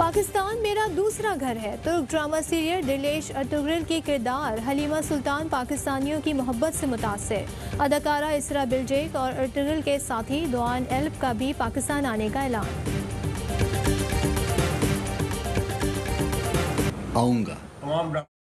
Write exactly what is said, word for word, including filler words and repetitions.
पाकिस्तान मेरा दूसरा घर है। तुर्क ड्रामा सीरियल दिलेश अर्तुगरुल की किरदार हलीमा सुल्तान पाकिस्तानियों की मोहब्बत से मुतासिर। अदाकारा इसरा बिल्जेक और अर्तुगरुल के साथी दुआन एल्प का भी पाकिस्तान आने का ऐलान। आऊंगा।